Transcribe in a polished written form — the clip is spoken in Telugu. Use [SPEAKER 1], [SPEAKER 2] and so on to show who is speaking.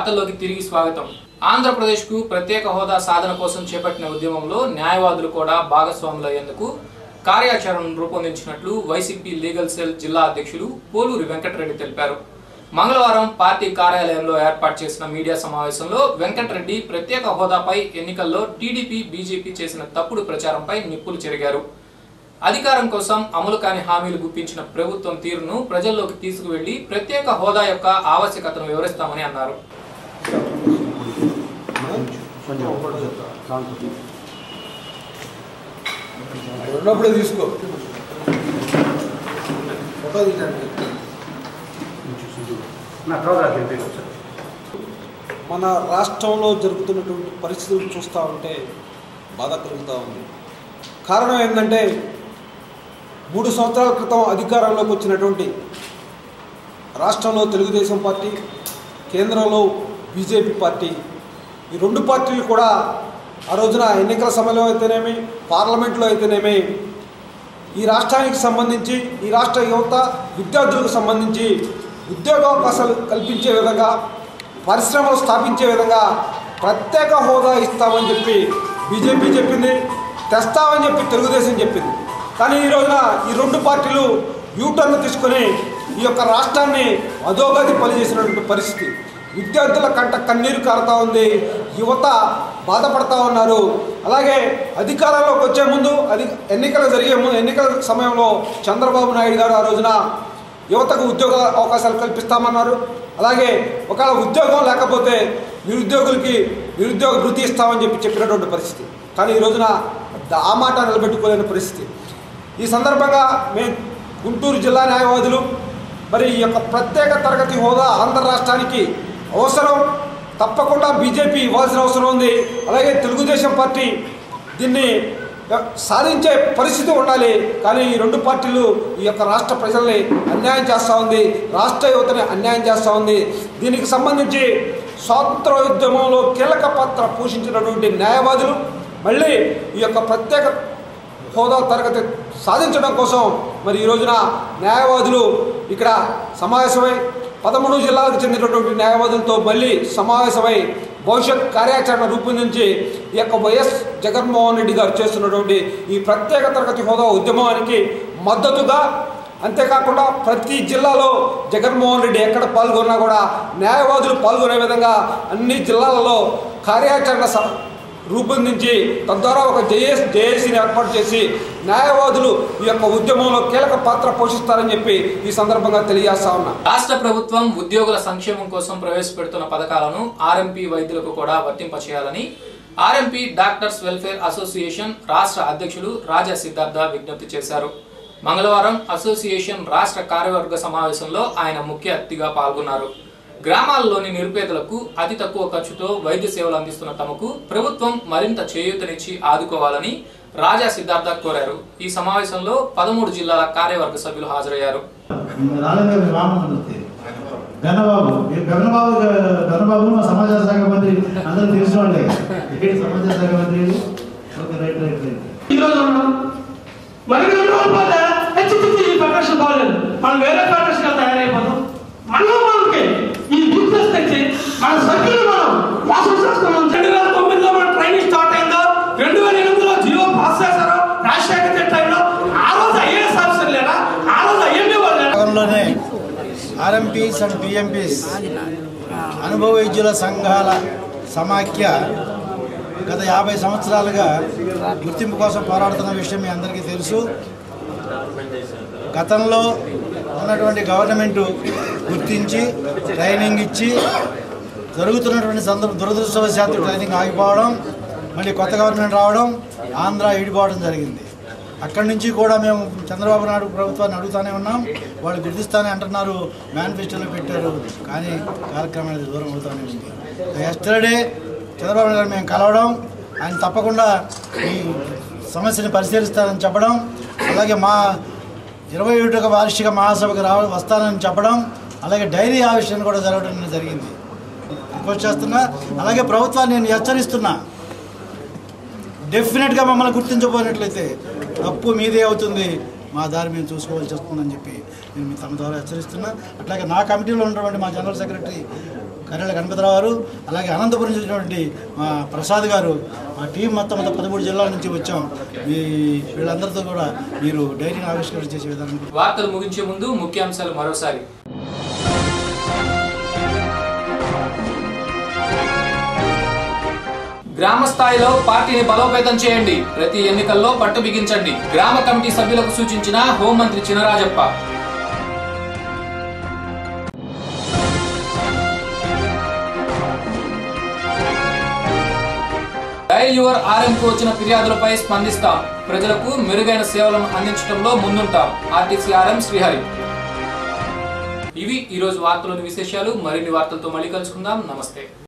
[SPEAKER 1] వార్తల్లోకి తిరిగి స్వాగతం. ఆంధ్రప్రదేశ్కు ప్రత్యేక హోదా సాధన కోసం చేపట్టిన ఉద్యమంలో న్యాయవాదులు కూడా భాగస్వాములయ్యేందుకు కార్యాచరణను రూపొందించినట్లు వైసీపీ లీగల్ సెల్ జిల్లా అధ్యక్షులు పోలూరి వెంకటరెడ్డి తెలిపారు. మంగళవారం పార్టీ కార్యాలయంలో ఏర్పాటు చేసిన మీడియా సమావేశంలో వెంకటరెడ్డి ప్రత్యేక హోదాపై ఎన్నికల్లో టీడీపీ, బీజేపీ చేసిన తప్పుడు ప్రచారంపై నిప్పులు చెరిగారు. అధికారం కోసం అమలు కాని హామీలు గుప్పించిన ప్రభుత్వం తీరును ప్రజల్లోకి తీసుకువెళ్లి ప్రత్యేక హోదా యొక్క ఆవశ్యకతను వివరిస్తామని అన్నారు.
[SPEAKER 2] మన రాష్ట్రంలో జరుగుతున్నటువంటి పరిస్థితులు చూస్తూ ఉంటే బాధ కలుగుతూ ఉంది. కారణం ఏంటంటే 3 సంవత్సరాల క్రితం అధికారంలోకి వచ్చినటువంటి రాష్ట్రంలో తెలుగుదేశం పార్టీ, కేంద్రంలో బీజేపీ పార్టీ, ఈ 2 పార్టీలు కూడా ఆ రోజున ఎన్నికల సమయంలో అయితేనేమి, పార్లమెంట్లో అయితేనేమి ఈ రాష్ట్రానికి సంబంధించి, ఈ రాష్ట్ర యువత విద్యార్థులకు సంబంధించి ఉద్యోగావకాశాలు కల్పించే విధంగా, పరిశ్రమలు స్థాపించే విధంగా ప్రత్యేక హోదా ఇస్తామని చెప్పి బీజేపీ చెప్పింది, తెస్తామని చెప్పి తెలుగుదేశం చెప్పింది. కానీ ఈ రోజున ఈ 2 పార్టీలు యూటర్న్ తీసుకొని ఈ యొక్క రాష్ట్రాన్ని అధోగతి పనిచేసినటువంటి పరిస్థితి. విద్యార్థుల కంట కన్నీరు కారుతూ ఉంది, యువత బాధపడతా ఉన్నారు. అలాగే అధికారంలోకి వచ్చే ముందు, ఎన్నికల సమయంలో చంద్రబాబు నాయుడు గారు ఆ రోజున యువతకు ఉద్యోగ అవకాశాలు కల్పిస్తామన్నారు. అలాగే ఒకవేళ ఉద్యోగం లేకపోతే నిరుద్యోగులకి నిరుద్యోగ వృత్తి ఇస్తామని చెప్పినటువంటి పరిస్థితి. కానీ ఈ రోజున ఆ మాట నిలబెట్టుకోలేని పరిస్థితి. ఈ సందర్భంగా మేము గుంటూరు జిల్లా న్యాయవాదులు మరి ఈ యొక్క ప్రత్యేక తరగతి హోదా ఆంధ్ర రాష్ట్రానికి అవసరం, తప్పకుండా బీజేపీ ఇవ్వాల్సిన అవసరం ఉంది. అలాగే తెలుగుదేశం పార్టీ దీన్ని సాధించే పరిస్థితి ఉండాలి. కానీ ఈ 2 పార్టీలు ఈ యొక్క రాష్ట్ర ప్రజల్ని అన్యాయం చేస్తూ ఉంది, రాష్ట్ర యువతని అన్యాయం చేస్తూ ఉంది. దీనికి సంబంధించి స్వాతంత్రోద్యమంలో కీలక పాత్ర పోషించినటువంటి న్యాయవాదులు మళ్ళీ ఈ యొక్క ప్రత్యేక హోదా తరగతి సాధించడం కోసం మరి ఈ రోజున న్యాయవాదులు ఇక్కడ సమావేశమై 13 జిల్లాలకు చెందినటువంటి న్యాయవాదులతో మళ్ళీ సమావేశమై భవిష్యత్ కార్యాచరణ రూపొందించి ఈ యొక్క వైఎస్ జగన్మోహన్ రెడ్డి గారు చేస్తున్నటువంటి ఈ ప్రత్యేక తరగతి హోదా ఉద్యమానికి మద్దతుగా, అంతేకాకుండా ప్రతి జిల్లాలో జగన్మోహన్ రెడ్డి ఎక్కడ పాల్గొన్నా కూడా న్యాయవాదులు పాల్గొనే విధంగా అన్ని జిల్లాలలో కార్యాచరణ రూపొందించి తద్వారా ఒక జేఏసీని ఏర్పాటు చేసి న్యాయవాదులు ఈ యొక్క ఉద్యమంలో కీలక పాత్ర పోషిస్తారని చెప్పి ఈ సందర్భంగా తెలియజేస్తా ఉన్నా.
[SPEAKER 1] రాష్ట్ర ప్రభుత్వం ఉద్యోగుల సంక్షేమం కోసం ప్రవేశపెడుతున్న పథకాలను ఆర్ఎంపీ వైద్యులకు కూడా వర్తింపచేయాలని ఆర్ఎంపీ డాక్టర్స్ వెల్ఫేర్ అసోసియేషన్ రాష్ట్ర అధ్యక్షులు రాజా సిద్ధార్థ విజ్ఞప్తి చేశారు. మంగళవారం అసోసియేషన్ రాష్ట్ర కార్యవర్గ సమావేశంలో ఆయన ముఖ్య అతిథిగా పాల్గొన్నారు. గ్రామాల్లోని నిరుపేదలకు అతి తక్కువ ఖర్చుతో వైద్య సేవలు అందిస్తున్న తమకు ప్రభుత్వం మరింత చేయూతనిచ్చి ఆదుకోవాలని రాజా సిద్ధార్థ కోరారు. ఈ సమావేశంలో 13 జిల్లాల కార్యవర్గ సభ్యులు హాజరయ్యారు.
[SPEAKER 3] సమాచార శాఖ మంత్రి అందరూ తెలిసిన వాళ్ళే. సమాచార శాఖ మంత్రి మనం వేరే ఫెడరేషన్ గా తయారైపోతాం. మనకి ఈ బిజినెస్ తెచ్చి మన సభ్యులు మనం మోసం చేస్తున్నాం. 2009లో మన ట్రైనింగ్ స్టార్ట్ అయిందో, 2008లో జియో పాస్ చేశారు రాజశేఖర్ టైంలో. ఆ రోజు ఐఏఎస్ ఆఫీసర్ లేదా, ఆ రోజు ఐఎంఏ వాళ్ళలోనే ఆర్ఎంపీస్ అండ్ పిఎంపీస్ అనుభవ వైద్యుల సంఘాల సమాఖ్య గత 50 సంవత్సరాలుగా గుర్తింపు కోసం పోరాడుతున్న విషయం మీ అందరికీ తెలుసు. గతంలో ఉన్నటువంటి గవర్నమెంటు గుర్తించి ట్రైనింగ్ ఇచ్చి జరుగుతున్నటువంటి దురదృష్టవశాత్తు ట్రైనింగ్ ఆగిపోవడం, మళ్ళీ కొత్త గవర్నమెంట్ రావడం, ఆంధ్ర ఈడిపోవడం జరిగింది. అక్కడి నుంచి కూడా మేము చంద్రబాబు నాయుడు ప్రభుత్వాన్ని అడుగుతూనే ఉన్నాం. వాళ్ళు గుర్తిస్తానే అంటున్నారు, మేనిఫెస్టోలో పెట్టారు, కానీ కార్యక్రమానికి దూరం అవుతూనే ఉంది. ఎస్టర్డే చంద్రబాబు నాయుడు మేము కలవడం, ఆయన తప్పకుండా ఈ సమస్యని పరిశీలిస్తారని చెప్పడం, అలాగే మా 21వ వార్షిక మహాసభకు వస్తానని చెప్పడం, అలాగే డైరీ ఆవిష్కరణ కూడా జరగడం జరిగింది. రిక్వెస్ట్ చేస్తున్నా. అలాగే ప్రభుత్వాన్ని నేను హెచ్చరిస్తున్నా, డెఫినెట్గా మమ్మల్ని గుర్తించబోయినట్లయితే తప్పు మీదే అవుతుంది, మా దారి మేము చూసుకోవాల్సి వస్తుందని చెప్పి నేను మీ తమ ద్వారా హెచ్చరిస్తున్నా. అట్లాగే నా కమిటీలో ఉన్నటువంటి మా జనరల్ సెక్రటరీ కర్రెల గణపతిరావు గారు, అలాగే అనంతపురం చెందినటువంటి ప్రసాద్ గారు, మా టీం మొత్తం 13 జిల్లాల నుంచి వచ్చాం. వీళ్ళందరితో కూడా మీరు డైరీని ఆవిష్కరణ చేసే విధానం.
[SPEAKER 1] వార్తలు ముగించే ముందు ముఖ్యాంశాలు మరోసారి. గ్రామ స్థాయిలో పార్టీని బలోపేతం చేయండి, ప్రతి ఎన్నికల్లో పట్టు బిగించండి, గ్రామ కమిటీ సభ్యులకు సూచించిన హోంమంత్రి చినరాజప్ప. డయల్ యువర్ ఆర్ఎంకు వచ్చిన ఫిర్యాదులపై స్పందిస్తాం, ప్రజలకు మెరుగైన సేవలను అందించడంలో ముందుంటాం, ఆర్టీసీ ఆర్ఎం శ్రీహరి. ఇవి ఈరోజు వార్తలోని విశేషాలు. మరిన్ని వార్తలతో మళ్ళీ కలుసుకుందాం. నమస్తే.